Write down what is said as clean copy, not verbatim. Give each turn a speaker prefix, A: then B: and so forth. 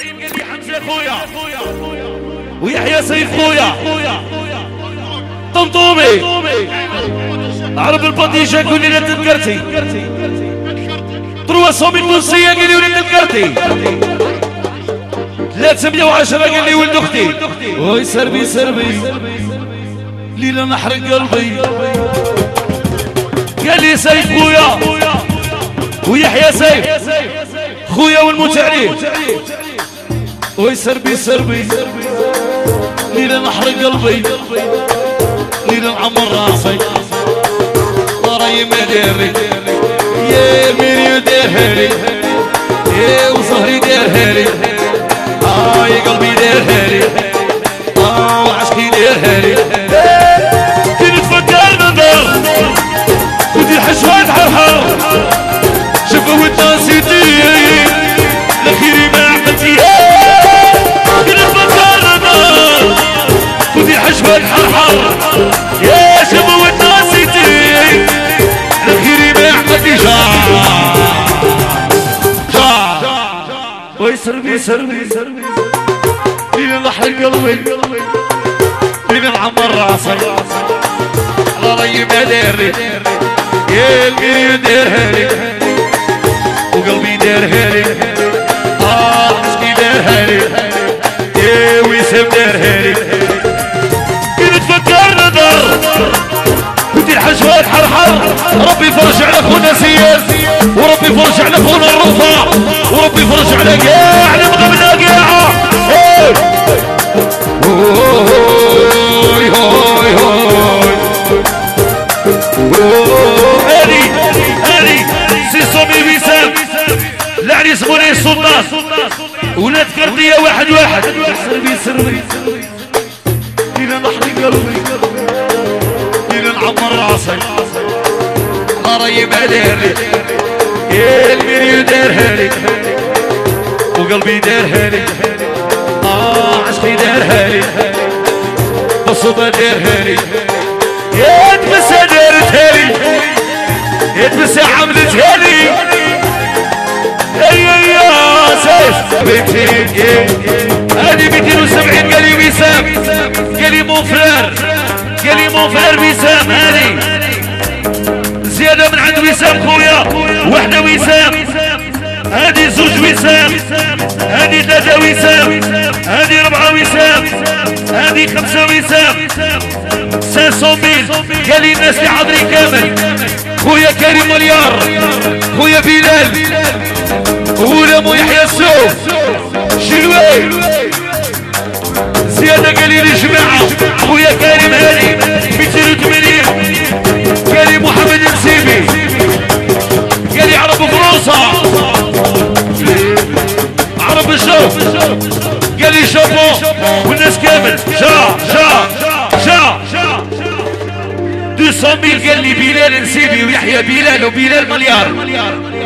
A: لي حمزة خويا ويحيى سيف خويا طمطومي عرب البطيشة قول لي لا تذكرتي 300 تونسية قال لي ولد الكرتي 310 قال لي ولد اختي وي سربي سربي ليلة نحرق قلبي قال لي سيف خويا ويحيى سيف خويا والموت عليه وي سربي سربي ليلة نحرق قلبي ليلة نعمر راسي وراي مداري يا ميريو دارها لي يا وصهري دارها لي يا قلبي دارها لي وعشقي دارها لي كي نتفكر نظر ودي الحشوات حرحر شوفوا ودناسيتي لخيري ما عملتيها كي نتفكر نظر ودي الحشوات حرحر يا شوفوا ودناسيتي لخيري ما عملتي وي سربي سربي لينا نحرق قلبي لينا نعمر راسي على ري مداري يا الميريو دارها لي وقلبي دارها لي عشقي دارها لي يا وسام دارها لي كي نتفكر نظر ودي الحشوات حرحر ربي يفرج على خونا سياد وربي يفرج على خونا الرفاع وربي يفرج على كاع اللي مغبنا كاع هادي سي صومي وسام العريس مولاي السلطان ولاد كردية واحد سربي سربي لينا نحرق قلبي لينا نعمر راسي راي مداري يا الميريو دارها لي وقلبي دارها لي عشقي دارها لي بصبة دارها لي يا تبسة دارتها لي يا تبسة عملتها لي يا سيف بنتي هادي 270 قال لي وسام قال لي مون فرير وسام هادي زيادة من عند وسام خويا وحدة وسام هادي زوج وسام هادي ثلاثة وسام هادي 4 وسام هادي 5 وسام 500 قال لي الناس اللي حاضرين كامل خويا كريم مليار خويا بلال ولمو يحيى السوق شلوي زيادة قال لي الجماعة خويا كريم هادي 280 قال لي محمد المسيبي قال لي عرب فرنسا عرب الشوف قال لي شابو والناس كامل شا 200 000 قال لي بلال نسيبي ويحيى بلال وبلال مليار